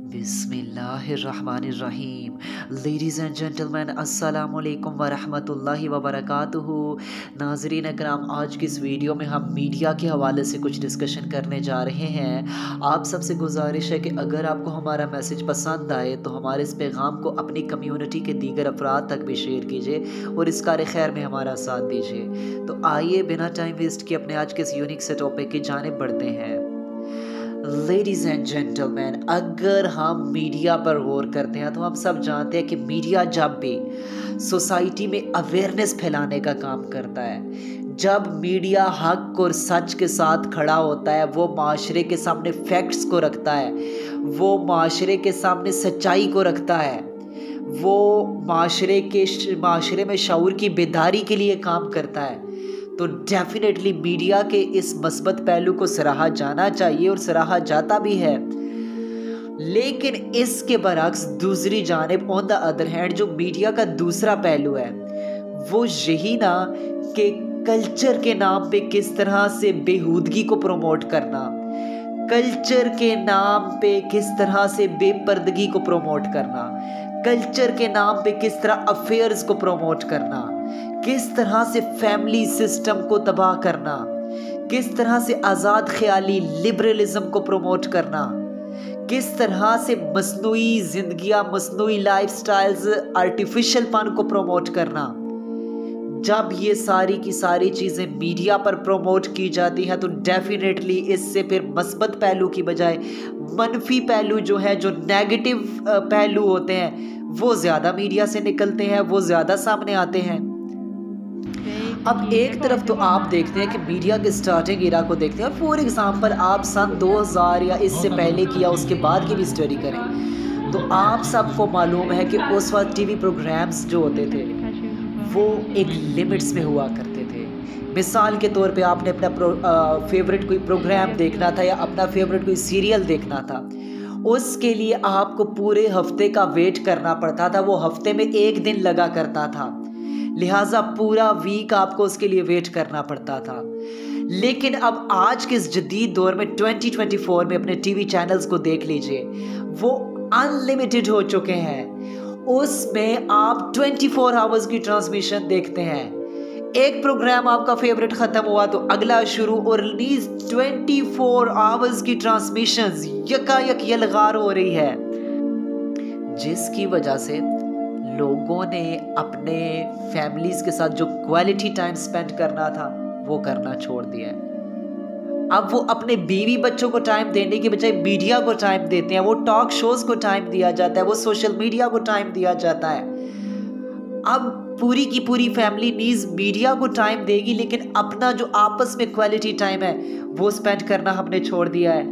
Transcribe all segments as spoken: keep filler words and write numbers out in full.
बिस्मिल्लाहिर्रहमानिर्रहीम। Ladies and gentleman, अस्सलामुअलैकुम वरहमतुल्लाहि वबरकातुहू। नाज़रीन अकराम, आज की इस वीडियो में हम मीडिया के हवाले से कुछ डिस्कशन करने जा रहे हैं। आप सबसे गुजारिश है कि अगर आपको हमारा मैसेज पसंद आए तो हमारे इस पैगाम को अपनी कम्युनिटी के दीगर अफराद तक भी शेयर कीजिए और इस कार खैर में हमारा साथ दीजिए। तो आइए बिना टाइम वेस्ट किए अपने आज के इस यूनिक से टॉपिक की जानिब बढ़ते हैं। लेडीज़ एंड जेंटलमैन, अगर हम मीडिया पर गौर करते हैं तो हम सब जानते हैं कि मीडिया जब भी सोसाइटी में अवेयरनेस फैलाने का काम करता है, जब मीडिया हक और सच के साथ खड़ा होता है, वो माशरे के सामने फैक्ट्स को रखता है, वो माशरे के सामने सच्चाई को रखता है, वो माशरे के माशरे में शऊर की बेदारी के लिए काम करता है, तो डेफिनेटली मीडिया के इस मस्बत पहलू को सराहा जाना चाहिए और सराहा जाता भी है। लेकिन इसके बरक्स दूसरी जानिब, ऑन द अदर हैंड, जो मीडिया का दूसरा पहलू है वो यही ना कि कल्चर के नाम पे किस तरह से बेहूदगी को प्रमोट करना, कल्चर के नाम पे किस तरह से बेपर्दगी को प्रमोट करना, कल्चर के नाम पे किस तरह अफेयर्स को प्रमोट करना, किस तरह से फैमिली सिस्टम को तबाह करना, किस तरह से आज़ाद ख्याली लिबरलिज्म को प्रमोट करना, किस तरह से मसनूई ज़िंदगियाँ, मसनूई लाइफस्टाइल्स, आर्टिफिशियल पन को प्रमोट करना। जब ये सारी की सारी चीज़ें मीडिया पर प्रमोट की जाती हैं तो डेफिनेटली इससे फिर मस्बत पहलू की बजाय मनफी पहलू जो है, जो नेगेटिव पहलू होते हैं, वो ज़्यादा मीडिया से निकलते हैं, वो ज़्यादा सामने आते हैं। अब एक तरफ तो आप देखते हैं कि मीडिया के स्टार्टिंग इरा को देखते हैं, और फॉर एग्जांपल आप सन दो हज़ार या इससे पहले की या उसके बाद की भी स्टडी करें तो आप सबको मालूम है कि उस वक्त टीवी प्रोग्राम्स जो होते थे वो एक लिमिट्स में हुआ करते थे। मिसाल के तौर पे आपने अपना प्रो, आ, फेवरेट कोई प्रोग्राम देखना था या अपना फेवरेट कोई सीरियल देखना था, उसके लिए आपको पूरे हफ्ते का वेट करना पड़ता था। वो हफ्ते में एक दिन लगा करता था, लिहाजा पूरा वीक आपको उसके लिए वेट करना पड़ता था। लेकिन अब आज के इस जदीद दौर में ट्वेंटी ट्वेंटी फोर में अपने टीवी चैनल्स को देख लीजिए, वो अनलिमिटेड हो चुके हैं। उसमें आप ट्वेंटी फोर आवर्स की ट्रांसमिशन देखते हैं। एक प्रोग्राम आपका फेवरेट ख़त्म हुआ तो अगला शुरू, और रिलीज ट्वेंटी फोर आवर्स की ट्रांसमिशंस यकायक यलगार हो रही है, जिसकी वजह से लोगों ने अपने फैमिलीज़ के साथ जो क्वालिटी टाइम स्पेंड करना था वो करना छोड़ दिया है। अब वो अपने बीवी बच्चों को टाइम देने के बजाय मीडिया को टाइम देते हैं, वो टॉक शोज़ को टाइम दिया जाता है, वो सोशल मीडिया को टाइम दिया जाता है। अब पूरी की पूरी फैमिली नीज मीडिया को टाइम देगी, लेकिन अपना जो आपस में क्वालिटी टाइम है वो स्पेंड करना हमने छोड़ दिया है।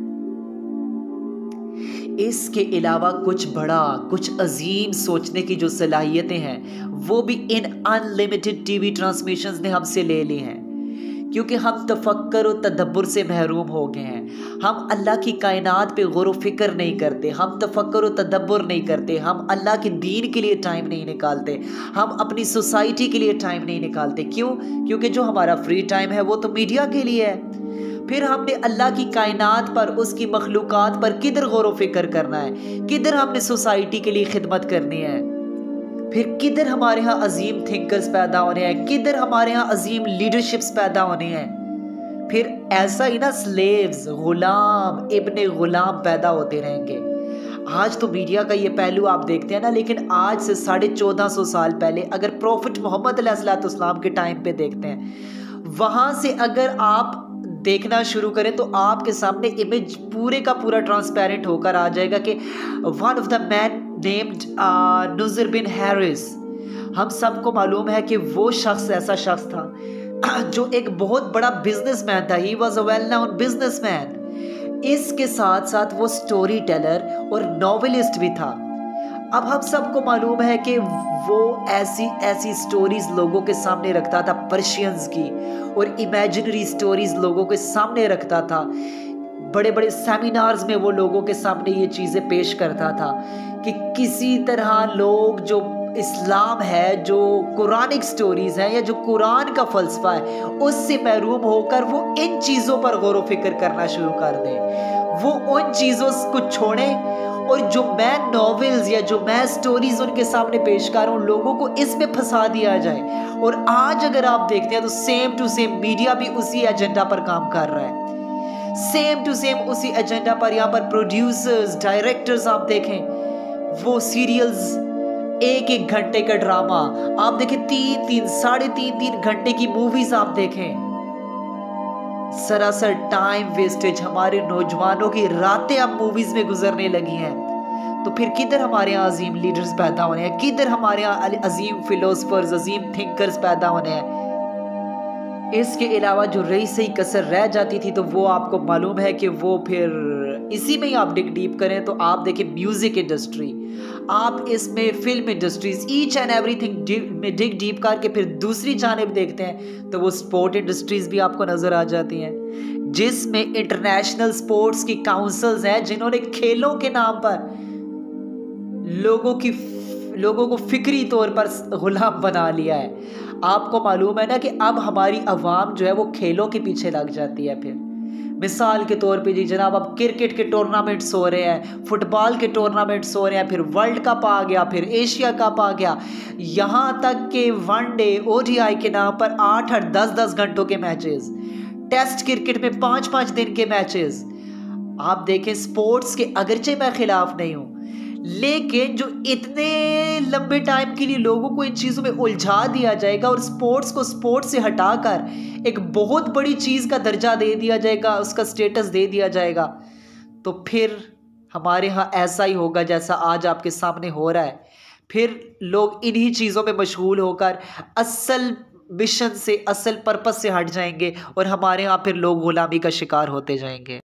इसके अलावा कुछ बड़ा, कुछ अजीम सोचने की जो सलाहियतें हैं वो भी इन अनलिमिटेड टीवी ट्रांसमिशंस ने हमसे ले ली हैं, क्योंकि हम तफक्कर और तदब्बर से महरूम हो गए हैं। हम अल्लाह की कायनात पे गौर व फिक्र नहीं करते, हम तफक्कर और तदब्बर नहीं करते, हम अल्लाह के दीन के लिए टाइम नहीं निकालते, हम अपनी सोसाइटी के लिए टाइम नहीं निकालते। क्यों? क्योंकि जो हमारा फ्री टाइम है वो तो मीडिया के लिए है। फिर हमने अल्लाह की कायनात पर, उसकी मखलूक़ात पर किधर गौर व फिक्र करना है, किधर हमने सोसाइटी के लिए खिदमत करनी है, फिर किधर हमारे यहाँ अजीम थिंकर्स पैदा होने हैं, किधर हमारे यहाँ अजीम लीडरशिप्स पैदा होने हैं। फिर ऐसा ही ना स्लेव्स, गुलाम इब्ने गुलाम पैदा होते रहेंगे। आज तो मीडिया का ये पहलू आप देखते हैं ना, लेकिन आज से साढ़े चौदह सौ साल पहले अगर प्रॉफिट मोहम्मद अलैहिस्सलाम के टाइम पे देखते हैं, वहाँ से अगर आप देखना शुरू करें तो आपके सामने इमेज पूरे का पूरा ट्रांसपेरेंट होकर आ जाएगा कि one of the man named नुज़र बिन हैरिस, हम सबको मालूम है कि वो शख्स ऐसा शख्स था जो एक बहुत बड़ा बिजनेसमैन था। He was a well known businessman. इसके साथ साथ वो स्टोरी टेलर और नॉवेलिस्ट भी था। अब हम सबको मालूम है कि वो ऐसी ऐसी स्टोरीज लोगों के सामने रखता था, पर्शियंस की और इमेजिनरी स्टोरीज लोगों के सामने रखता था। बड़े बड़े सेमिनार्स में वो लोगों के सामने ये चीज़ें पेश करता था कि किसी तरह लोग जो इस्लाम है, जो कुरानिक स्टोरीज़ हैं या जो कुरान का फ़लसफ़ा है, उससे महरूम होकर वो इन चीज़ों पर गौर व फिक्र करना शुरू कर दें। वो उन चीज़ों को छोड़ें और जो मैं नॉवेल्स या जो मैं स्टोरीज उनके सामने पेश कर रहा हूँ, लोगों को इसमें फंसा दिया जाए। और आज अगर आप देखते हैं तो सेम टू सेम मीडिया भी उसी एजेंडा पर काम कर रहा है, सेम टू सेम उसी एजेंडा पर। यहाँ पर प्रोड्यूसर्स, डायरेक्टर्स आप देखें, वो सीरियल्स, एक एक घंटे का ड्रामा आप देखें, तीन तीन साढ़े तीन तीन घंटे की मूवीज आप देखें, सरासर टाइम वेस्टेज। हमारे नौजवानों की रातें अब मूवीज में गुजरने लगी हैं। तो फिर किधर हमारे यहाँ अजीम लीडर्स पैदा होने हैं, किधर हमारे यहाँ अजीम फिलोसफर्स, अजीम थिंकर्स पैदा होने हैं। इसके अलावा जो रही सही कसर रह जाती थी तो वो आपको मालूम है कि वो फिर इसी में ही आप डिग डीप करें तो आप देखें म्यूजिक इंडस्ट्री, आप इसमें film industries, each and everything में डिग डीप करके फिर दूसरी जानिब देखते हैं तो वो स्पोर्ट इंडस्ट्रीज भी आपको नजर आ जाती हैं, जिसमें इंटरनेशनल स्पोर्ट्स की काउंसिल्स हैं जिन्होंने खेलों के नाम पर लोगों की लोगों को फिक्री तौर पर गुलाम बना लिया है। आपको मालूम है ना कि अब हमारी अवाम जो है वो खेलों के पीछे लग जाती है। फिर मिसाल के तौर पे जी जनाब, अब क्रिकेट के टूर्नामेंट्स हो रहे हैं, फुटबॉल के टूर्नामेंट्स हो रहे हैं, फिर वर्ल्ड कप आ गया, फिर एशिया कप आ गया, यहाँ तक के वनडे ओडीआई के नाम पर आठ आठ दस दस घंटों के मैचेस, टेस्ट क्रिकेट में पाँच पाँच दिन के मैचेस। आप देखें, स्पोर्ट्स के अगरचे मैं खिलाफ नहीं हूँ, लेकिन जो इतने लंबे टाइम के लिए लोगों को इन चीज़ों में उलझा दिया जाएगा और स्पोर्ट्स को स्पोर्ट्स से हटाकर एक बहुत बड़ी चीज़ का दर्जा दे दिया जाएगा, उसका स्टेटस दे दिया जाएगा, तो फिर हमारे यहाँ ऐसा ही होगा जैसा आज आपके सामने हो रहा है। फिर लोग इन्हीं चीज़ों में मशगूल होकर असल मिशन से, असल पर्पस से हट जाएंगे और हमारे यहाँ फिर लोग गुलामी का शिकार होते जाएंगे।